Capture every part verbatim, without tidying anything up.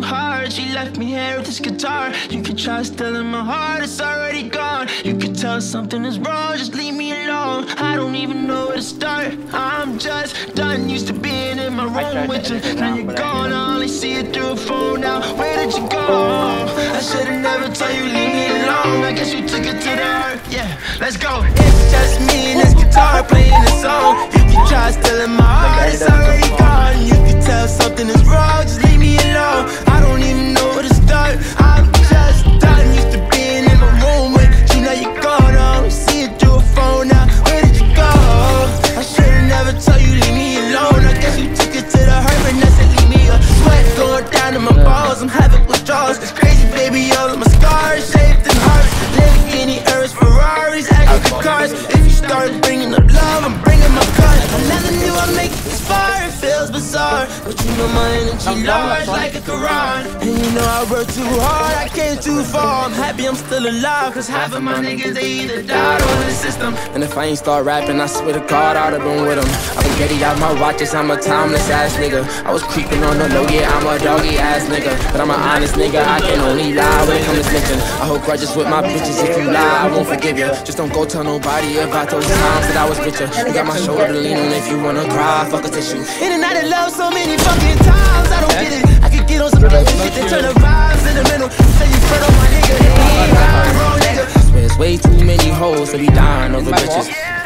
heart. She left me here with this guitar. You could try stealing my heart, it's already gone. You could tell something is wrong, just leave me alone. I don't even know where to start. I'm just done, used to being in my room with you. Now you're gone, I only see it through a phone now. Where did you go? I should've never told you, leave me alone. I guess you took it to the heart, yeah, let's go. It's just me and this guitar playing a song. You can try stealing my heart, it's already gone. You can tell something is wrong, just leave me alone. I don't even know where to start. I'm just done, used to being in my room with you. Now you're gone, I only see it through a phone now. Where did you go? I should've never told you, leave me alone. I guess you took it to the heart, and that's it, leave me a sweat going down to my balls. I'm having withdrawals, crazy baby, all of my scars, shaped in hearts. Lamborghini, Urus, Ferraris, extra cars. If you start bringing up love, I'm bringing my gun. I never knew I'd make it this far, it feels bizarre. But you know my energy large like a Quran. And you know I worked too hard, I came too far. I'm happy I'm still alive, cause half of my niggas, they either died or in the system. And if I ain't start rapping, I swear to God, I'd have been with them. I've been getting out my watches, I'm a timeless ass nigga. I was creeping on the low, yeah, I'm a doggy ass nigga. But I'm an honest nigga, I can only lie when it comes to snitching. I hold grudges with my bitches, if you lie, I won't forgive you. Just don't go tell nobody about those times that I was with you. You got my shoulder to lean on if you wanna cry, fuck a tissue. In and out of love so many fucking times, I don't get it. I could get on some other shit, then turn the vibes in the middle. Say you front on my nigga, he ain't lying, wrong nigga. I swear it's way too many hoes to be dying over bitches.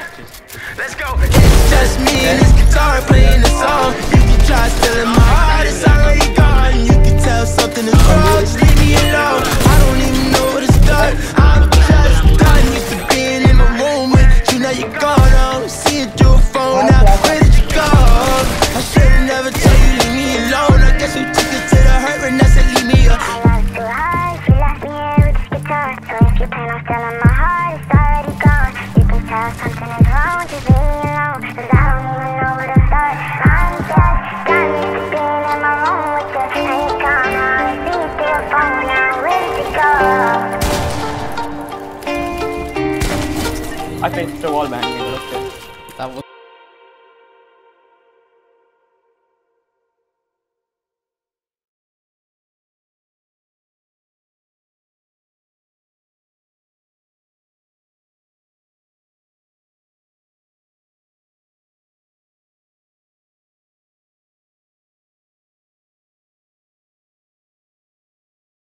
Let's go. It's just me and this guitar playing the song. You can try stealing my heart, it's already gone. You can tell something is wrong, just leave me alone. I don't even know where to start. I'm just done, used to being in my room with you. Now you're gone, I don't see it through a phone now. Where did you go? I should've never told you, leave me alone. I guess you took it to the hurt, and that's it, leave me alone. I was too high, she left me here with this guitar. So if you plan on stealing my heart, it's already gone. You can tell something is wrong, just leave me alone. Cause I don't even know where to start. I'm just done, used to being in my room with you. Now you're gone, I only see it through a phone now. Where did you go? I think it's the wall bang. That was